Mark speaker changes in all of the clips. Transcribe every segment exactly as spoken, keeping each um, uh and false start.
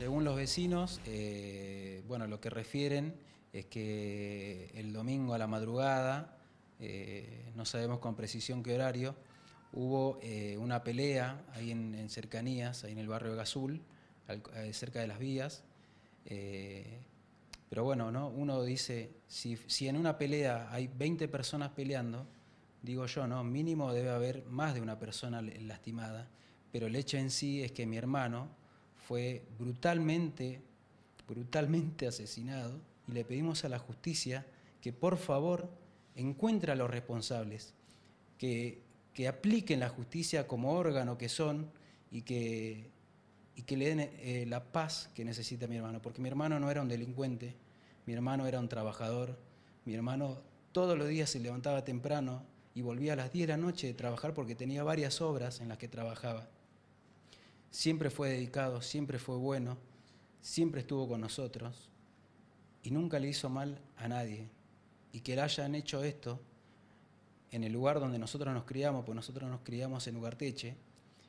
Speaker 1: Según los vecinos, eh, bueno, lo que refieren es que el domingo a la madrugada, eh, no sabemos con precisión qué horario, hubo eh, una pelea ahí en, en cercanías, ahí en el barrio de Gazul, al, eh, cerca de las vías. Eh, pero bueno, ¿no? Uno dice, si, si en una pelea hay veinte personas peleando, digo yo, ¿no? Mínimo debe haber más de una persona lastimada, pero el hecho en sí es que mi hermano fue brutalmente, brutalmente asesinado y le pedimos a la justicia que por favor encuentre a los responsables, que, que apliquen la justicia como órgano que son y que, y que le den eh, la paz que necesita mi hermano, porque mi hermano no era un delincuente, mi hermano era un trabajador, mi hermano todos los días se levantaba temprano y volvía a las diez de la noche de trabajar porque tenía varias obras en las que trabajaba. Siempre fue dedicado, siempre fue bueno, siempre estuvo con nosotros y nunca le hizo mal a nadie. Y que le hayan hecho esto en el lugar donde nosotros nos criamos, pues nosotros nos criamos en Ugarteche,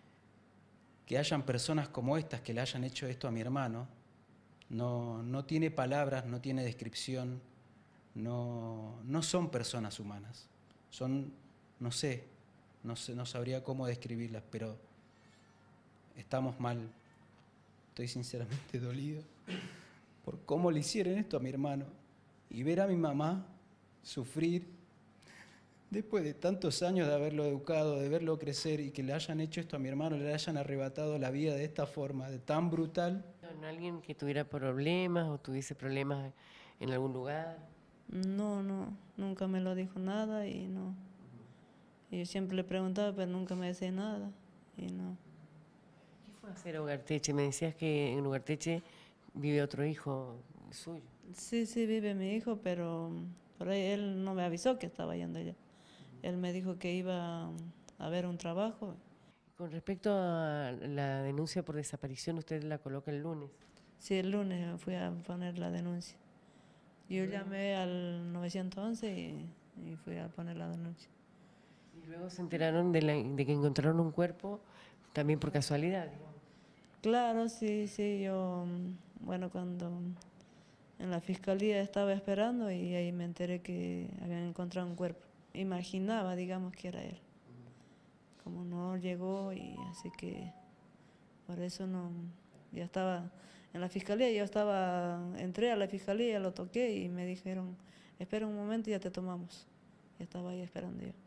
Speaker 1: que hayan personas como estas que le hayan hecho esto a mi hermano, no, no tiene palabras, no tiene descripción, no, no son personas humanas, son, no sé, no sé, no sabría cómo describirlas, pero estamos mal. Estoy sinceramente dolido por cómo le hicieron esto a mi hermano y ver a mi mamá sufrir después de tantos años de haberlo educado, de verlo crecer y que le hayan hecho esto a mi hermano, le hayan arrebatado la vida de esta forma, de tan brutal.
Speaker 2: ¿No alguien que tuviera problemas o tuviese problemas en algún lugar?
Speaker 3: No, no, nunca me lo dijo nada y no. Y yo siempre le preguntaba, pero nunca me decía nada y no.
Speaker 2: ¿Qué fue a hacer a Ugarteche? Me decías que en Ugarteche vive otro hijo suyo.
Speaker 3: Sí, sí, vive mi hijo, pero por ahí él no me avisó que estaba yendo allá. Él me dijo que iba a ver un trabajo.
Speaker 2: Con respecto a la denuncia por desaparición, usted la coloca el lunes.
Speaker 3: Sí, el lunes fui a poner la denuncia. Yo llamé al nueve once y, y fui a poner la denuncia.
Speaker 2: Y luego se enteraron de, la, de que encontraron un cuerpo también por casualidad, digamos.
Speaker 3: Claro, sí, sí, yo, bueno, cuando en la fiscalía estaba esperando y ahí me enteré que habían encontrado un cuerpo. Imaginaba, digamos, que era él. Como no llegó y así que por eso no, ya estaba en la fiscalía, yo estaba, entré a la fiscalía, lo toqué y me dijeron, espera un momento y ya te tomamos. Ya estaba ahí esperando yo.